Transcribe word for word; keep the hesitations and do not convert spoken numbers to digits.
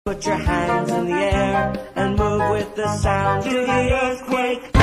Put your hands in the air and move with the sound to the earthquake.